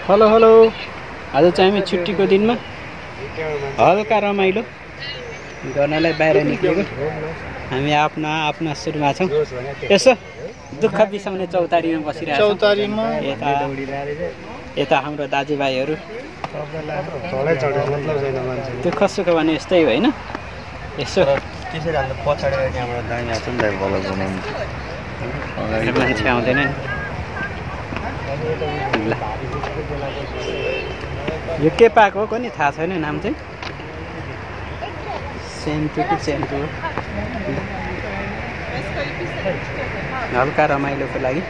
Hello hello आज चाहिँ हामी छुट्टीको दिनमा हल्का रमाइलो गर्नलाई बाहिर निक्लेको हामी आफ्ना सुरुमा छौँ। यसो दुःख बिसाउने चौतारीमा बसिरहेको यता हाम्रो दाजुभाइहरू दुःख सुख भने यस्तै हो होइन। यसो त्यसरी हाम्रो पछाडि त्यहाँबाट दामी आएको नि त बल बनाउनु मान्छे आउँदैन नि। यो के पाएको हो नि थाहा छैन नाम चाहिँ। सेन्टु कि सेन्टु हो। हल्का रमाइलोको लागि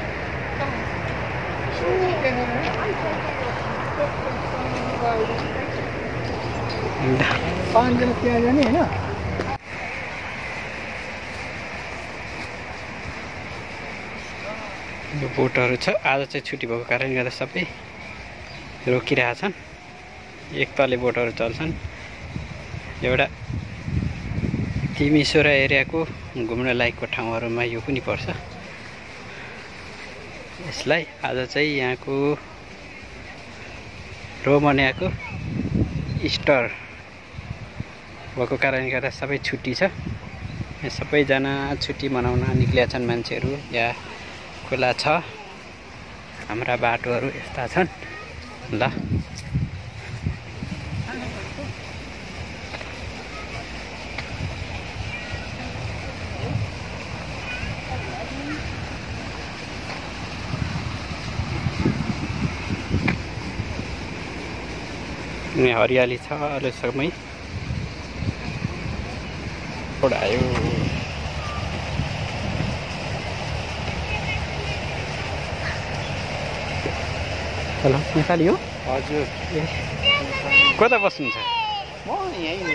यो बोटहरू छ। आज चाहिँ छुट्टी भएको कारणले गर्दा सबै रोकिरहेछन्। एक तले बोटहरू चल्छन्। एउटा तिमीसोरा एरियाको घुम्न लायकको ठाउँहरूमा यो पनि पर्छ। यसलाई आज चाहिँ यहाँको रोमानियाको इस्टर भएको कारणले गर्दा सबै छुट्टी छ। यहाँ सबैजना छुट्टी मनाउन निक्लेका छन् मान्छेहरू। यहाँ खुला छ। हाम्रा बाटोहरू यस्ता छन्। ल यहाँ हरियाली छ। अहिले समय आयो। हेलो नेपाली हो? हजुर। कता बस्नुहुन्छ? म यहीँ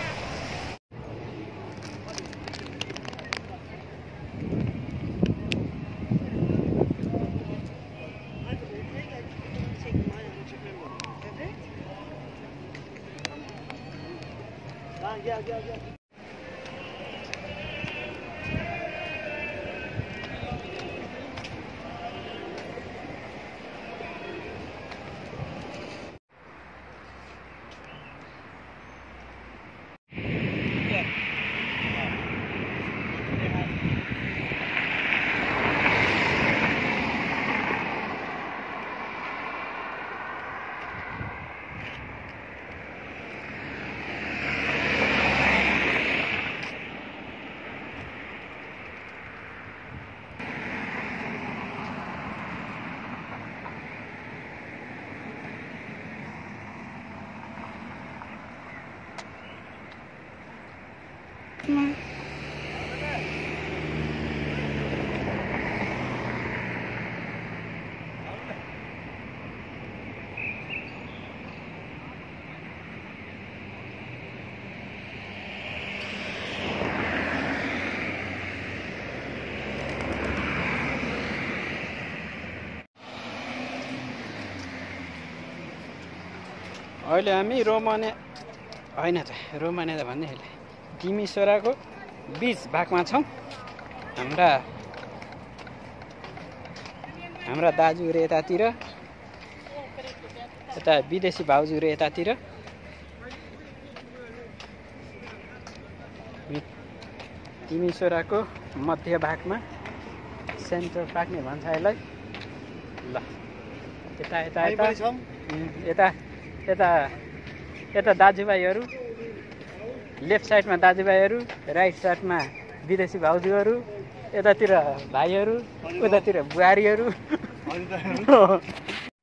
अहिले हामी रोमानिया होइन त रोमानिया त भन्ने अहिले तिमीसोराको बीच भागमा छौँ। हाम्रा दाजुहरू यतातिर, यता विदेशी भाउजूहरू यतातिर। तिमीसोराको मध्य भागमा सेन्टर पार्क नै भन्छ यसलाई। ल यता दाजुभाइहरू, लेफ्ट साइडमा दाजुभाइहरू, राइट साइडमा विदेशी भाउजूहरू, यतातिर भाइहरू, उतातिर बुहारीहरू।